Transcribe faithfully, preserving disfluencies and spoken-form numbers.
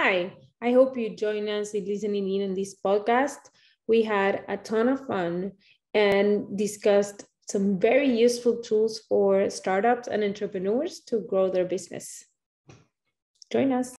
hi. I hope you join us in listening in on this podcast. We had a ton of fun and discussed some very useful tools for startups and entrepreneurs to grow their business. Join us.